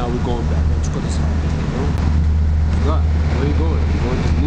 now we're going back. Let's go this way. What? Where you going? You going to